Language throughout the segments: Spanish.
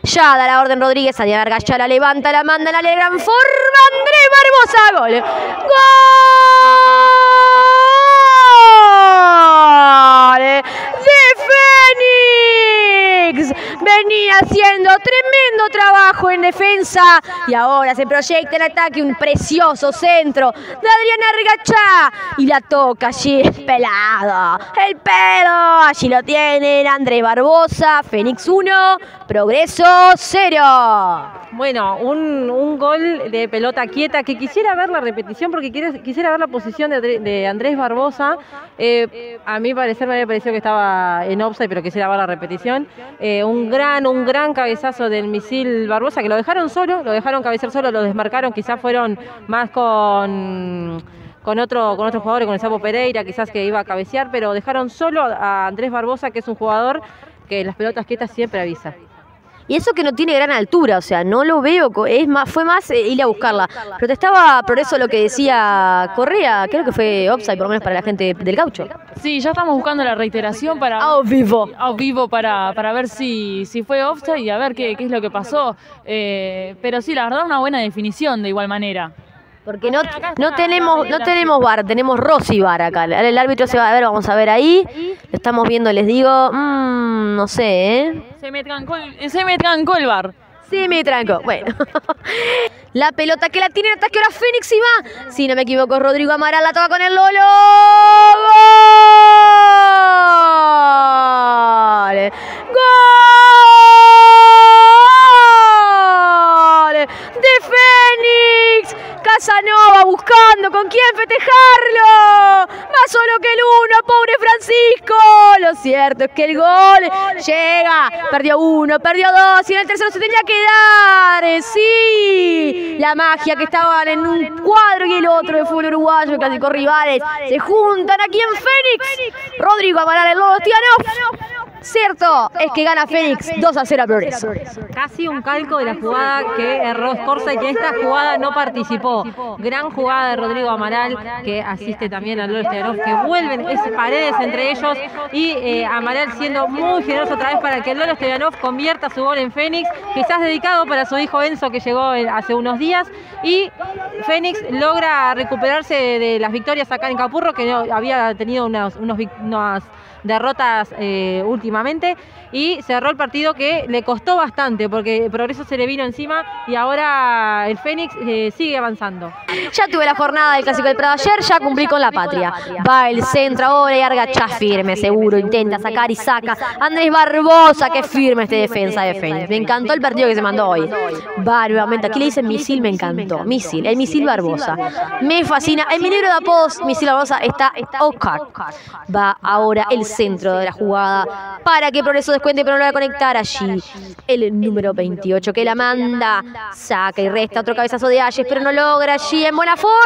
Ya da la orden Rodríguez, Santiago Vargas ya la levanta, la manda, la gran forma, Andrés Barbosa, gol. ¡Gol! ¡De Fénix! Venía haciendo tremendo trabajo en defensa y ahora se proyecta en ataque un precioso centro de Adrián Argachá y la toca allí, pelado, el pelo, allí lo tienen, Andrés Barbosa, Fénix 1, Progreso 0. Bueno, un gol de pelota quieta que quisiera ver la repetición porque quisiera ver la posición de Andrés Barbosa. A mi parecer me había parecido que estaba en offside, pero quisiera ver la repetición. Un gran cabezazo del misil Barbosa que lo dejaron solo, lo dejaron cabecear solo, lo desmarcaron, quizás fueron más con otro jugador, con el Sapo Pereira, quizás que iba a cabecear, pero dejaron solo a Andrés Barbosa, que es un jugador que las pelotas quietas siempre avisa. Y eso que no tiene gran altura, o sea, no lo veo, fue más ir a buscarla. Por eso lo que decía Correa, creo que fue offside, por lo menos para la gente del Gaucho. Sí, ya estamos buscando la reiteración para vivo para ver si fue offside y a ver qué es lo que pasó. Pero sí, la verdad, una buena definición de igual manera. Porque no tenemos VAR, tenemos Rossi VAR acá. El árbitro se va a ver, vamos a ver ahí. Lo estamos viendo, les digo, no sé, ¿eh? Se me trancó el VAR. Sí, me trancó. Bueno. La pelota que la tiene en ataque ahora Fénix y va. Si no me equivoco, Rodrigo Amaral la toca con el Lolo. ¡Gol! ¡Gol! ¡De Fénix! Casanova buscando con quién festejarlo. Más solo que el uno, pobre Francisco. Lo cierto es que el gol llega. Perdió uno, perdió dos y en el tercero se tenía que dar. Sí, la magia que estaban en un cuadro y el otro de fútbol uruguayo, clásicos rivales, se juntan aquí en Fénix. Rodrigo Amaral, el Lobo Stianov. Cierto es que gana Fénix 2-0 a Progreso. Casi un calco de la jugada que erró Scorza y que esta jugada no participó. Gran jugada de Rodrigo Amaral, que asiste también a Lolo Stianov, que vuelven paredes entre ellos y Amaral siendo muy generoso otra vez para que Lolo Stianov convierta su gol en Fénix, quizás dedicado para su hijo Enzo, que llegó hace unos días, y Fénix logra recuperarse de las victorias acá en Capurro, que no había tenido unas derrotas últimamente, y cerró el partido que le costó bastante porque Progreso se le vino encima y ahora el Fénix sigue avanzando. Ya tuve la jornada del Clásico del Prado ayer, ya cumplí con la patria. Va el centro ahora y Argachá firme, seguro, intenta sacar y saca. Andrés Barbosa, que firme este defensa de Fénix. Me encantó el partido que se mandó hoy. Va nuevamente, aquí le dicen misil, me encantó. Misil, el misil Barbosa. Me fascina. En mi libro de apodos, misil Barbosa, está Oscar. Va ahora el centro de la jugada para que Progreso descuente, pero no lo va a conectar allí. El número 28 que la manda, saca y resta otro cabezazo de Ayes, pero no logra allí en buena forma.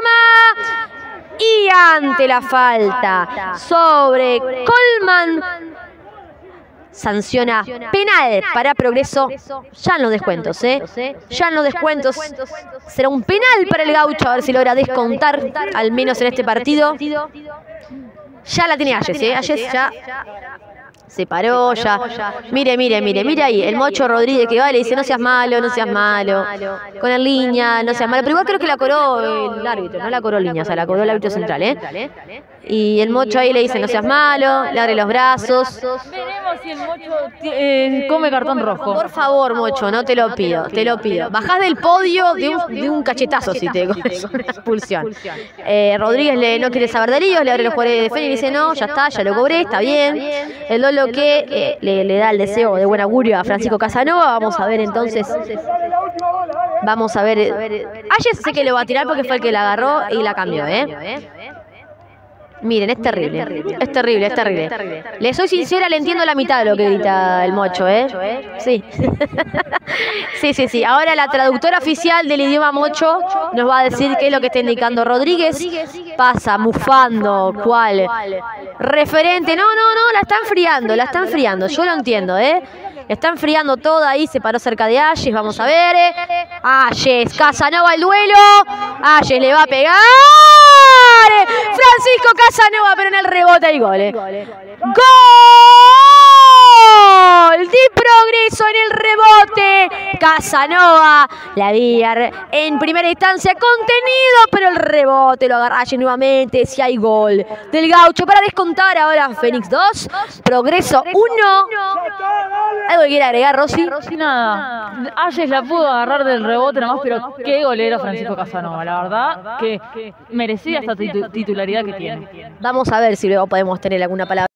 Y ante la falta sobre Colman, sanciona penal para Progreso. Ya en los descuentos, ya en los descuentos será un penal para el Gaucho, a ver si logra descontar al menos en este partido. Ya la tiene Ayes, Ayes ya se paró, ya. Mire ahí, el Mocho Rodríguez que va y le dice, no seas malo, con el línea, no seas malo. Pero igual creo que la cobró el árbitro, no la cobró línea, o sea, la cobró el árbitro central, Y el Mocho ahí le dice, no seas malo, le abre los brazos. Veremos si el Mocho come cartón rojo. Por favor, Mocho, no te lo pido, Bajás del podio de un cachetazo si te con una expulsión. Rodríguez no quiere saber de líos, le abre los jugadores de Fénix y dice, no, ya está, ya lo cobré, está bien. El Lolo que le da el deseo de buen augurio a Francisco Casanova. Vamos a ver entonces. Ayes sé que lo va a tirar porque fue el que la agarró y la cambió, Miren, es terrible. Le soy sincera, le entiendo la mitad de lo que grita el Mocho, Sí. Sí. Ahora la traductora oficial del idioma Mocho nos va a decir qué es lo que está indicando Rodríguez. Pasa mufando, ¿cuál? Referente. No, la están enfriando. Yo lo entiendo, Está enfriando todo ahí, se paró cerca de Ayes, vamos a ver. Ayes, Casanova el duelo. Ayes le va a pegar. Francisco Casanova, pero en el rebote hay gol. ¡Gol! gol de Progreso en el rebote. Casanova la había en primera instancia contenido, pero el rebote lo agarra allí nuevamente. Si hay gol del Gaucho para descontar ahora Fénix 2, Progreso 1. ¿Algo que quiere agregar, Rosy? Nada, Ayes la pudo agarrar del rebote nomás, pero qué golero Francisco Casanova, la verdad que merecía esta titularidad que tiene. Vamos a ver si luego podemos tener alguna palabra.